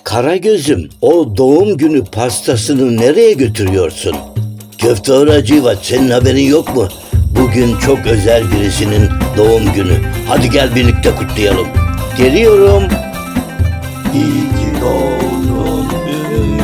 Karagöz'üm, o doğum günü pastasını nereye götürüyorsun? Köfteci Hacivat, senin haberin yok mu? Bugün çok özel birisinin doğum günü. Hadi gel birlikte kutlayalım. Geliyorum. İyi ki doğdun